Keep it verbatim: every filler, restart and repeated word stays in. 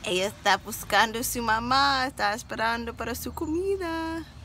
Ella está buscando a su mamá, está esperando para su comida.